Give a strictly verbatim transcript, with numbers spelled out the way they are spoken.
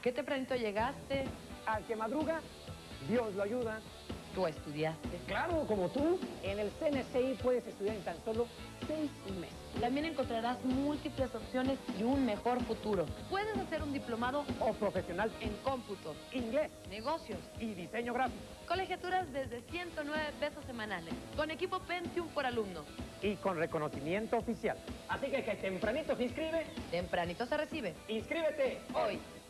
¿Qué tempranito llegaste? Al que madruga, Dios lo ayuda. ¿Tú estudiaste? Claro, como tú. En el C N C I puedes estudiar en tan solo seis meses. También encontrarás múltiples opciones y un mejor futuro. Puedes hacer un diplomado O profesional en cómputo, inglés negocios, y diseño gráfico. colegiaturas desde ciento nueve pesos semanales, con equipo Pentium por alumno. Y con reconocimiento oficial. Así que que tempranito se inscribe. Tempranito se recibe. ¡Inscríbete! Hoy.